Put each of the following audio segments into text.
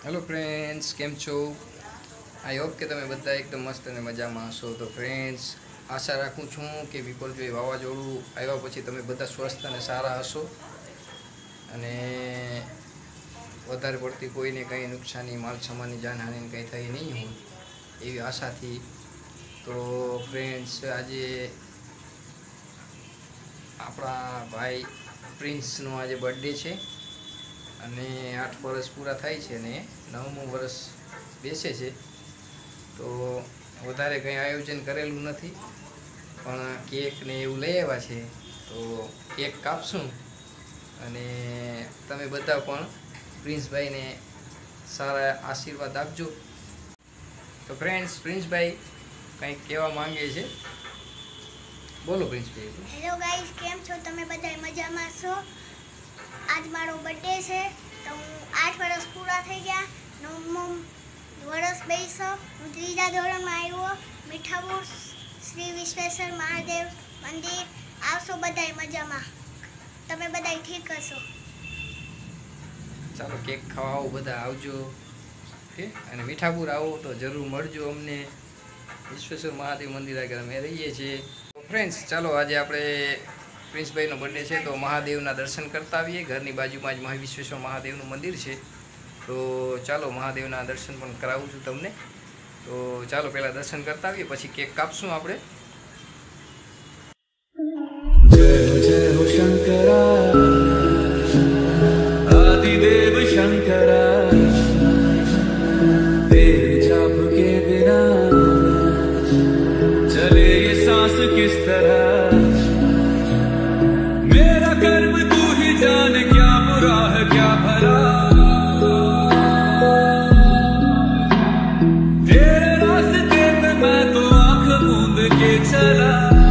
Hello friends, केम छो? I hope के तमे बधा एकदम मस्त અને મજામાં હશો। તો ફ્રેન્ડ્સ, આશા રાખું છું કે વિપોલભાઈ વાવાઝોડું આવ્યા પછી તમે બધા સ્વસ્થ અને સારા હશો અને વધારે પડતી કોઈને કંઈ નુકસાની, માલ સામાનની જાનહાનિ કંઈ થઈ નહીં હોય એવી આશાથી। તો ફ્રેન્ડ્સ, આજે આપણા ભાઈ પ્રિન્સનો આજે બર્થડે છે અને 8 વર્ષ પૂરા થાય છે ને 9મું વર્ષ બેસે છે। તો વધારે કંઈ આયોજન કરેલું નથી, પણ કેક ને એવું લઈ આવ્યા છે। તો કેક કાપશું અને તમે બધા પણ પ્રિન્સભાઈને સારા આશીર્વાદ આપજો। તો ફ્રેન્ડ્સ, પ્રિન્સભાઈ કંઈક કહેવા માંગે છે, બોલો પ્રિન્સભાઈ। હેલો ગાઈસ, કેમ છો તમે બધા? મજામાં છો? आज मारो बर्थडे है तो 8 वर्ष पूरा थी गया। 9मो वर्ष बेसो हूँ तीजा धोरण में आव्यो। मीठापुर श्री विश्वेश्वर महादेव मंदिर आवशो बधाय मजा में। तमे बधाय ठीक हशो? चलो केक खावा बधा आवजो ओके। अने मीठापुर आओ तो जरूर मळजो अमने। विश्वेश्वर महादेव मंदिर आगे अमे रहीए छीए। फ्रेंड्स, चलो आज आपणे प्रिंसभाईनो बर्थडे है तो महादेवना दर्शन करता आवीए। घरनी बाजुमां ज विश्वेश्वर महादेवनुं मंदिर है, तो चलो महादेवना दर्शन पण करावुं छुं तमने। तो चलो पहला दर्शन करता आवीए, पछी केक कापशुं आपणे। जय जय हो शंकरा, आदिदेव शंकरा, तेरे जाप के बिना चले ये सांस किस तरह। कर्म तू ही जान, क्या बुरा है क्या भला। तेरे रास्ते पे मैं तो आंख मूंद के चला।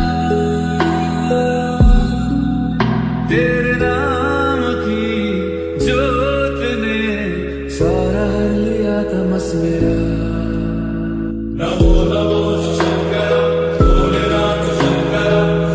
तेरे नाम की जोत ने सारा लिया तमस मेरा। नमो नमो शंकरा, भोलेनाथ शंकरा,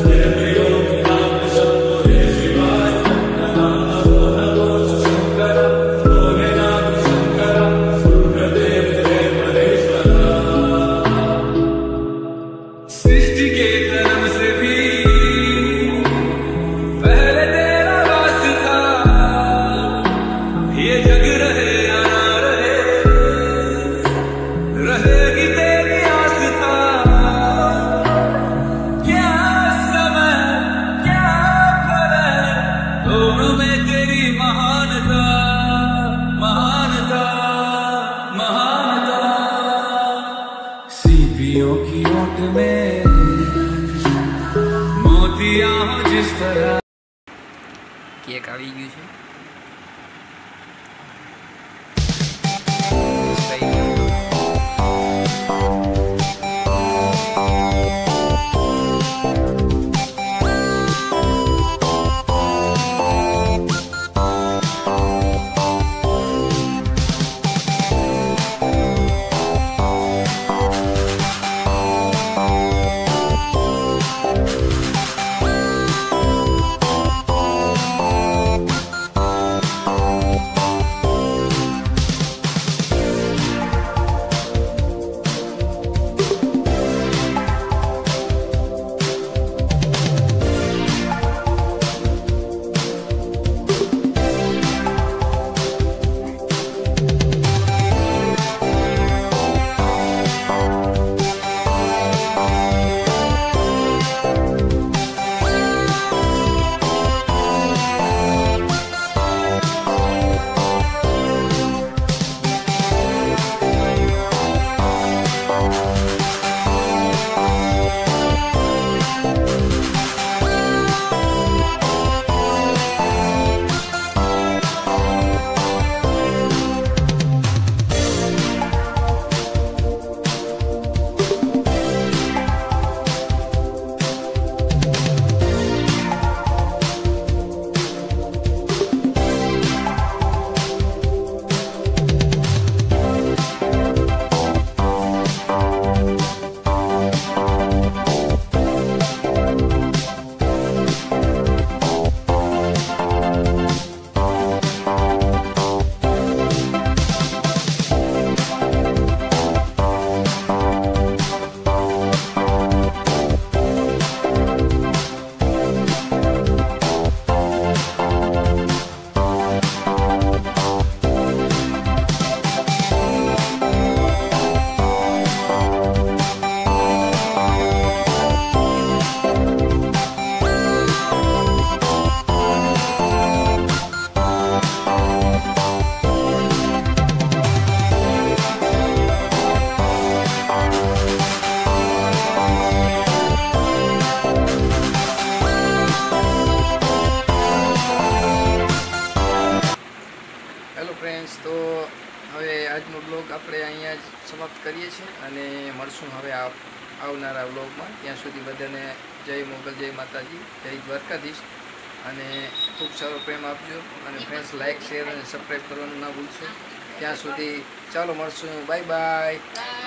की ओट में मोतिया हो जिस तरह। केक આવી ગયું છે। હવે આજનો બ્લોગ આપણે અહીંયા જ સમાપ્ત કરીએ છીએ અને મળશું હવે આવનારા બ્લોગમાં. ત્યાં સુધી બધાને જય મોગલ, જય માતાજી, જય દ્વારકાધીશ અને ખૂબ સારો પ્રેમ આપજો. અને ફ્રેન્ડ્સ લાઇક, શેર અને સબસ્ક્રાઈબ કરવાનું ના ભૂલશો. ત્યાં સુધી ચાલો મળશું. Bye by.